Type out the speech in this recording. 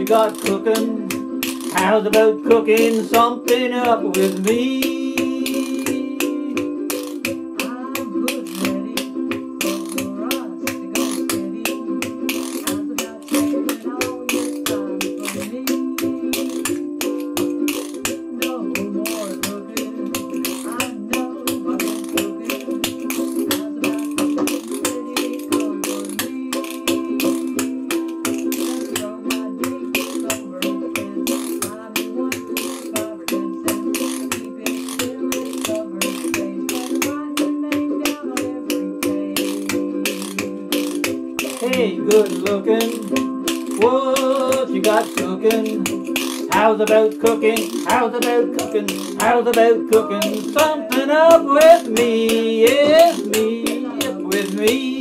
got cooking? How's about cooking something up with me? Hey, good looking, what you got cooking? How's about cooking? How's about cooking? How's about cooking something up with me? Yes, me, up with me.